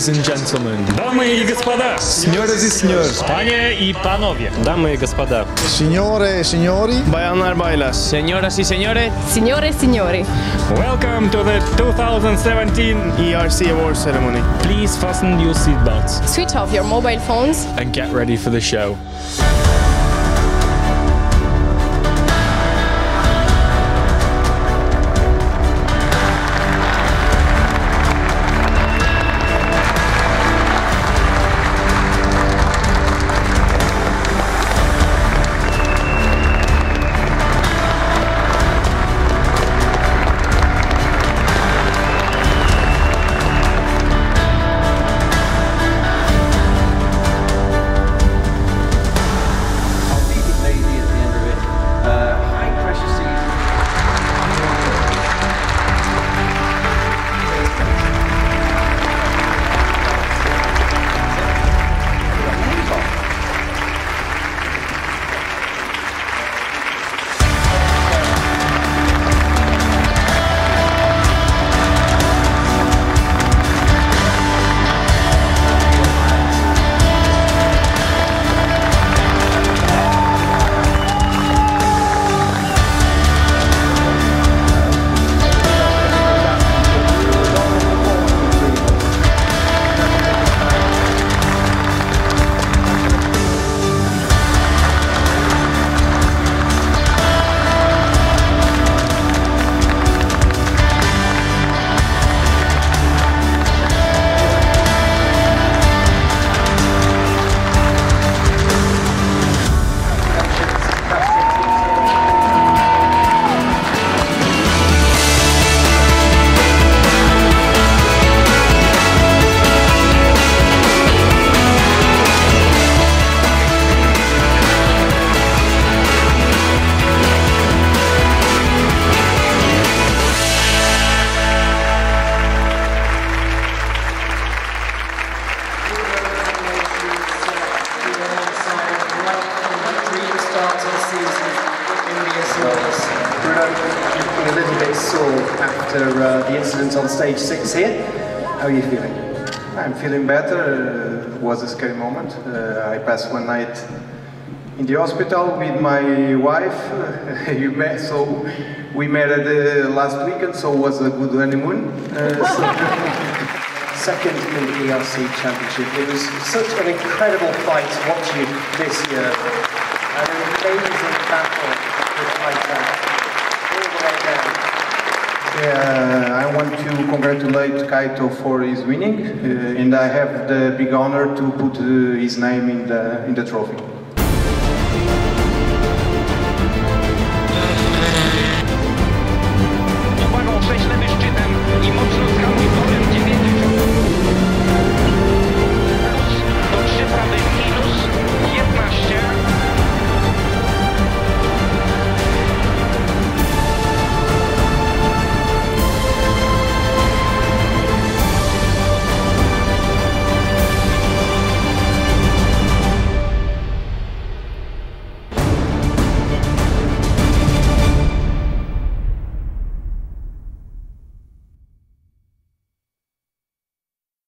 Ladies and gentlemen, Дамы и господа, Senhoras e senhores, panie i panowie, Дамы и господа, signore e signori, bayanlar baylar, señoras y señores, Signore e signori, welcome to the 2017 ERC Award Ceremony. Please fasten your seatbelts switch off your mobile phones. and get ready for the show. A little bit sore after the incident on stage 6 here. How are you feeling? I'm feeling better. It was a scary moment. I passed one night in the hospital with my wife. We married last weekend, so it was a good honeymoon. Second in the ERC Championship. It was such an incredible fight to watch you this year. An amazing battle with Titan all the way down. I want to congratulate Kaito for his winning, and I have the big honor to put his name in the trophy.